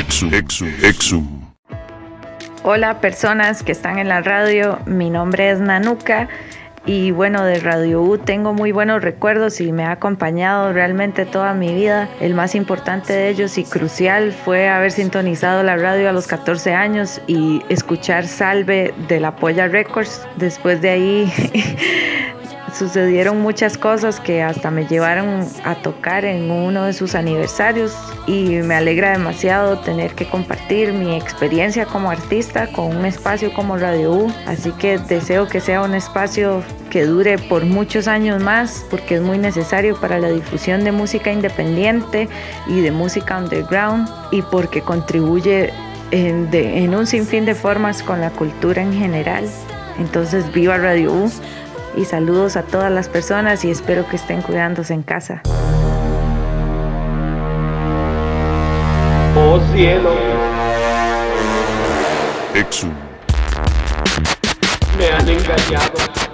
Exum. Hola personas que están en la radio, mi nombre es Nanuka y bueno, de Radio U tengo muy buenos recuerdos y me ha acompañado realmente toda mi vida. El más importante de ellos y crucial fue haber sintonizado la radio a los 14 años y escuchar Salve de La Polla Records. Después de ahí sucedieron muchas cosas que hasta me llevaron a tocar en uno de sus aniversarios y me alegra demasiado tener que compartir mi experiencia como artista con un espacio como Radio U, así que deseo que sea un espacio que dure por muchos años más porque es muy necesario para la difusión de música independiente y de música underground y porque contribuye en un sinfín de formas con la cultura en general. Entonces viva Radio U. Y saludos a todas las personas y espero que estén cuidándose en casa. Oh cielo, Exum. me han engañado.